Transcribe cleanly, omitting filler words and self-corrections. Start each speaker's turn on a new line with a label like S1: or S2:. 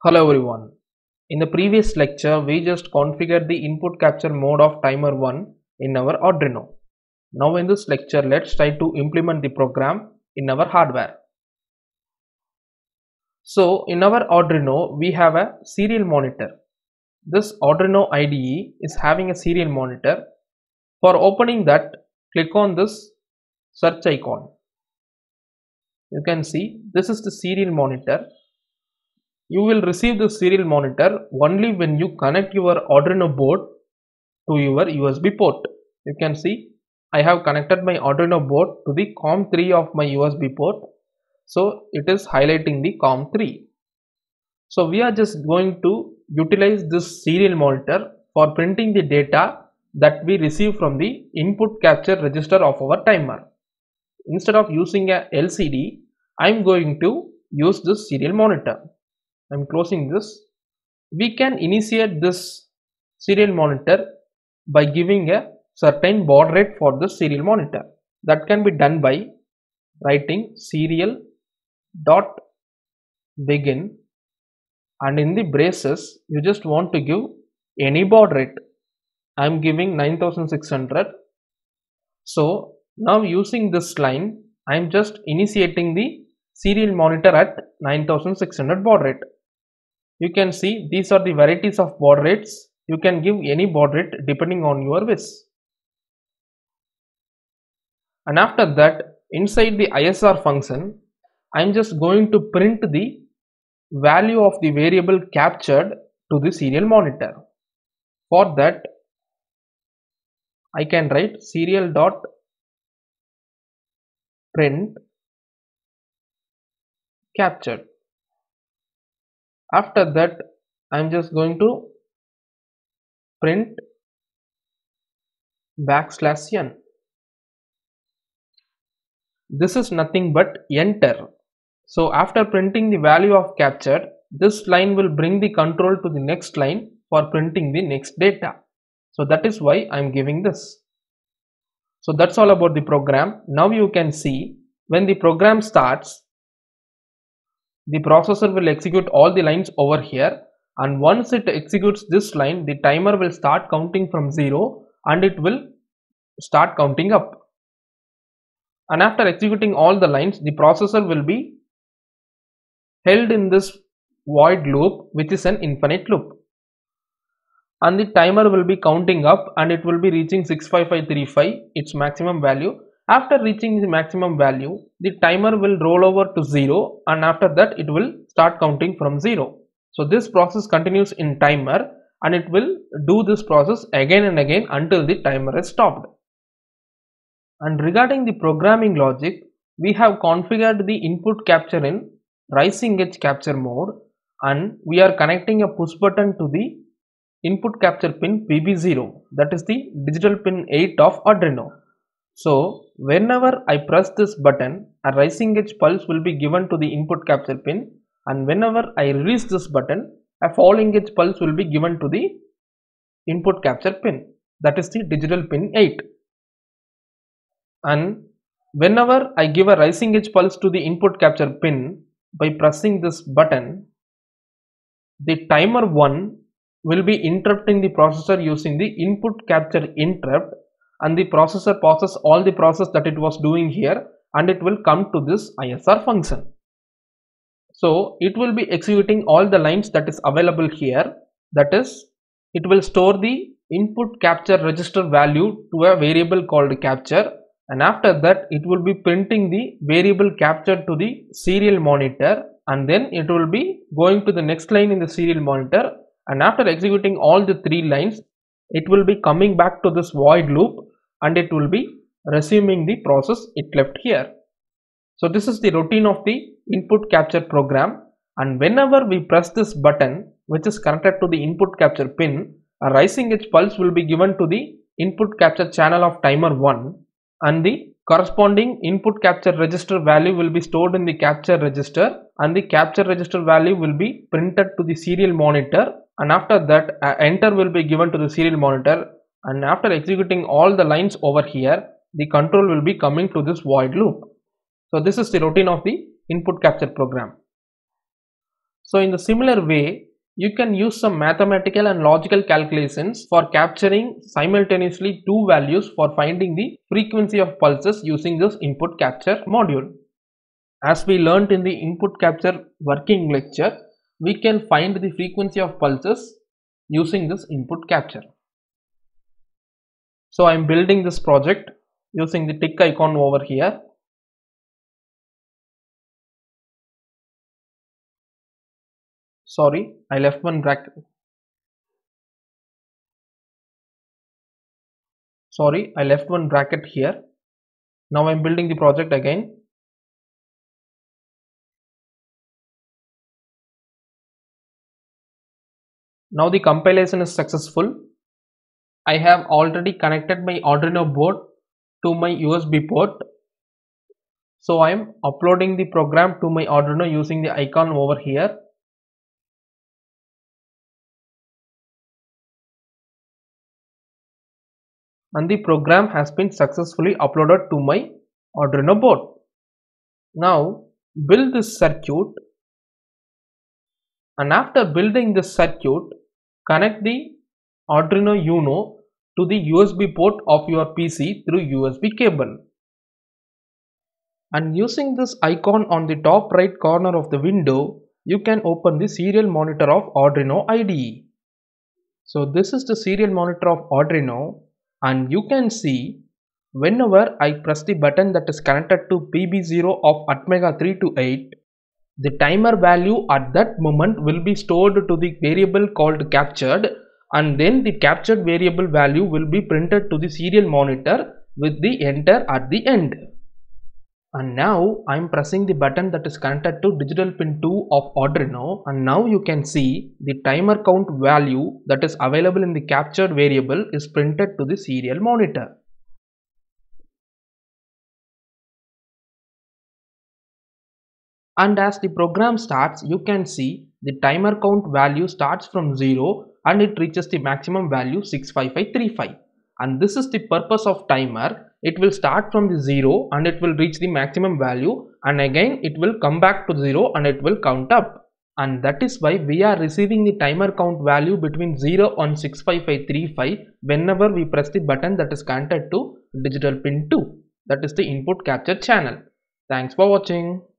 S1: Hello everyone. In the previous lecture, we just configured the input capture mode of timer 1 in our Arduino. Now in this lecture, let's try to implement the program in our hardware. So in our Arduino, we have a serial monitor. This Arduino IDE is having a serial monitor. For opening that, click on this search icon. You can see this is the serial monitor. You will receive the serial monitor only when you connect your Arduino board to your USB port. You can see I have connected my Arduino board to the COM3 of my USB port. So it is highlighting the COM3. So we are just going to utilize this serial monitor for printing the data that we receive from the input capture register of our timer. Instead of using a LCD, I am going to use this serial monitor. I am closing this. We can initiate this serial monitor by giving a certain baud rate for the serial monitor. That can be done by writing serial dot begin, and in the braces you just want to give any baud rate. I am giving 9600. So now using this line, I am just initiating the serial monitor at 9600 baud rate. You can see these are the varieties of baud rates. You can give any baud rate depending on your wish. And after that, inside the ISR function, I am just going to print the value of the variable captured to the serial monitor. For that, I can write serial dot print captured. After that, I am just going to print \n. This is nothing but enter. So after printing the value of captured, this line will bring the control to the next line for printing the next data. So that is why I am giving this. So that's all about the program. Now you can see when the program starts, the processor will execute all the lines over here, and once it executes this line, the timer will start counting from 0 and it will start counting up. And after executing all the lines, the processor will be held in this void loop, which is an infinite loop, and the timer will be counting up and it will be reaching 65535, its maximum value. After reaching the maximum value, the timer will roll over to 0, and after that it will start counting from 0. So this process continues in timer, and it will do this process again and again until the timer is stopped. And regarding the programming logic, we have configured the input capture in rising edge capture mode, and we are connecting a push button to the input capture pin PB0, that is the digital pin 8 of Arduino. So whenever I press this button, a rising edge pulse will be given to the input capture pin, and whenever I release this button, a falling edge pulse will be given to the input capture pin, that is the digital pin 8. And whenever I give a rising edge pulse to the input capture pin by pressing this button, the timer 1 will be interrupting the processor using the input capture interrupt, and the processor pauses all the process that it was doing here, and it will come to this ISR function. So it will be executing all the lines that is available here. That is, it will store the input capture register value to a variable called capture, and after that it will be printing the variable captured to the serial monitor, and then it will be going to the next line in the serial monitor, and after executing all the 3 lines, it will be coming back to this void loop, and it will be resuming the process it left here. So this is the routine of the input capture program, and whenever we press this button, which is connected to the input capture pin, a rising edge pulse will be given to the input capture channel of timer 1, and the corresponding input capture register value will be stored in the capture register, and the capture register value will be printed to the serial monitor, and after that enter will be given to the serial monitor, and after executing all the lines over here, the control will be coming to this void loop. So this is the routine of the input capture program. So in the similar way, you can use some mathematical and logical calculations for capturing simultaneously two values for finding the frequency of pulses using this input capture module. As we learnt in the input capture working lecture, we can find the frequency of pulses using this input capture. So I am building this project using the tick icon over here. Sorry, I left one bracket. Sorry, I left one bracket here. Now I'm building the project again. Now the compilation is successful. I have already connected my Arduino board to my USB port. So I am uploading the program to my Arduino using the icon over here. And the program has been successfully uploaded to my Arduino board. Now build this circuit, and after building this circuit, connect the Arduino Uno to the USB port of your PC through USB cable. And using this icon on the top right corner of the window, you can open the serial monitor of Arduino IDE. So this is the serial monitor of Arduino, and you can see whenever I press the button that is connected to PB0 of Atmega 328, the timer value at that moment will be stored to the variable called captured, and then the captured variable value will be printed to the serial monitor with the enter at the end. And now I am pressing the button that is connected to digital pin 2 of Arduino, and now you can see the timer count value that is available in the captured variable is printed to the serial monitor. And as the program starts, you can see the timer count value starts from 0 and it reaches the maximum value 65535. And this is the purpose of timer. It will start from the 0 and it will reach the maximum value, and again it will come back to 0 and it will count up. And that is why we are receiving the timer count value between 0 and 65535 whenever we press the button that is connected to digital pin 2. That is the input capture channel. Thanks for watching.